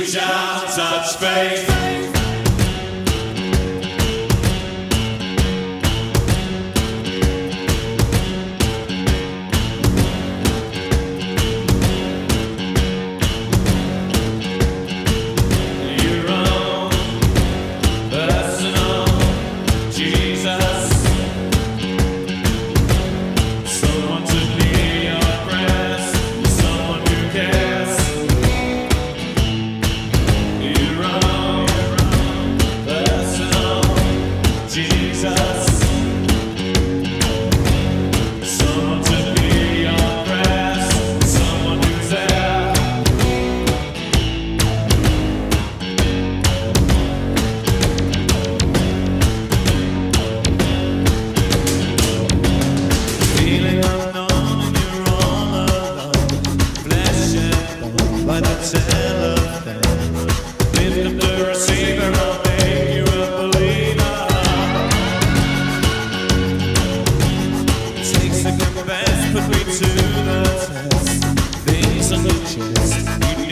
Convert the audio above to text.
shall touch faith. Your own personal Jesus, someone to hear your prayers, someone who cares. Your own personal Jesus, someone to hear your prayers, someone who's there. Feeling unknown and you're all alone, flesh and bone by the telephone. Lift up the receiver, I'll make you a believer. Take second best, put me to the test. Things on the chest,